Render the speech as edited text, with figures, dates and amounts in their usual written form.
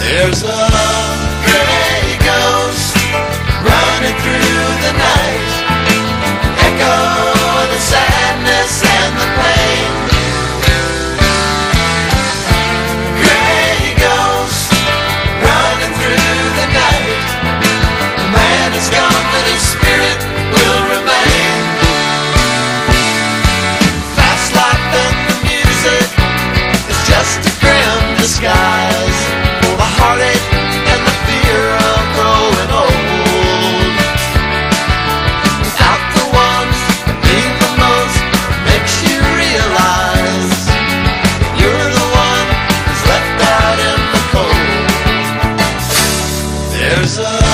There's a gray ghost running through the night, echo of the sadness and the pain. Gray ghost running through the night. The man is gone, but his spirit will remain. Fast life and the music is just a grim disguise for the heartache and the fear of growing old. Without the one that mean the most, makes you realize you're the one who's left out in the cold. There's a